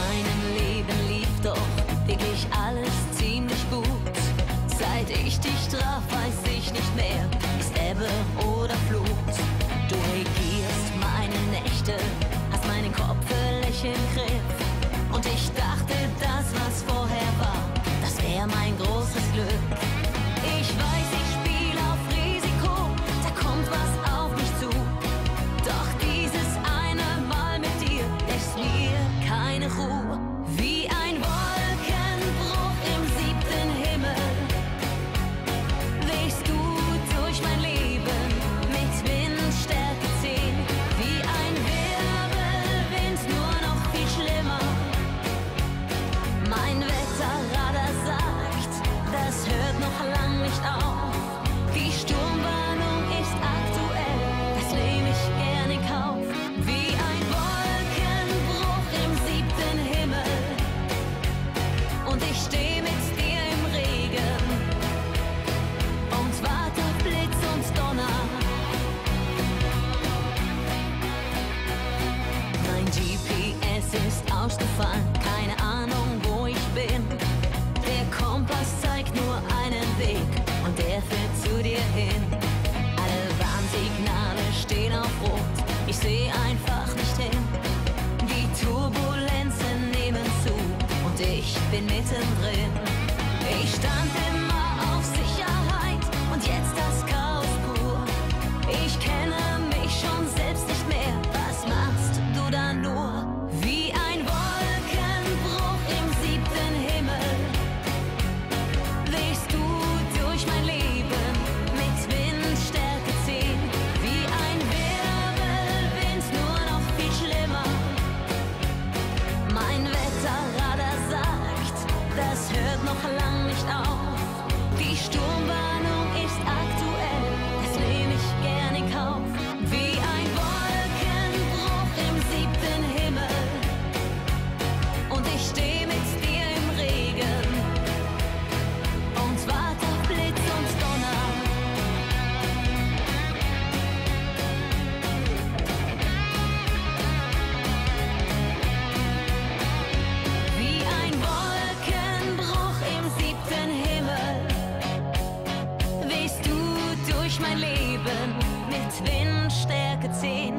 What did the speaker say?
meinem Leben lief doch wirklich alles ziemlich gut. Seit ich dich traf, weiß ich nicht mehr, ist Ebbe oder Flut. Du regierst meine Nächte, hast meinen Kopf völlig im Griff. Und ich dachte, das, was vorher war, das wäre mein großes Glück. Ich weiß, ich spiele auf Risiko, da kommt was auf mich zu. Doch dieses eine Mal mit dir lässt mir keine Ruhe. Wie ein Wolkenbruch im 7. Himmel wehst du durch mein Leben mit Windstärke 10. Wie ein Wirbelwind, nur noch viel schlimmer. Mein Wetterradar sagt, das hört noch lang nicht auf. Die Sturmwarnung ist aktuell, das nehme ich gern in Kauf. Wie ein Wolkenbruch im 7. Himmel und ich stehe mit dir im Regen und warte auf Blitz und Donner. Mein GPS ist ausgefallen, keine Ahnung, wo ich bin. Der Kompass zeigt nur einen Weg und der führt zu dir hin. Alle Warnsignale stehen auf Rot, ich sehe einfach nicht hin. Die Turbulenzen nehmen zu und ich bin mittendrin. Ich stand immer auf Sicherheit und jetzt das Chaos pur. Ich kenne mich schon selbst nicht mehr, was machst du da nur? Wie ein Wolkenbruch im 7. Himmel wehst du durch mein Leben mit Windstärke 10. Wie ein Wirbelwind, nur noch viel schlimmer. Mein Wetterradar sagt, das hört noch lang nicht auf. Die Sturmwarnung ist aktuell, das nehme ich gern in Kauf. Wie ein Wolkenbruch im 7. Himmel und ich stehe mit dir im Regen und warte auf Blitz und Donner. Wie ein Wolkenbruch im 7. Himmel wehst du durch mein Leben mit Windstärke 10.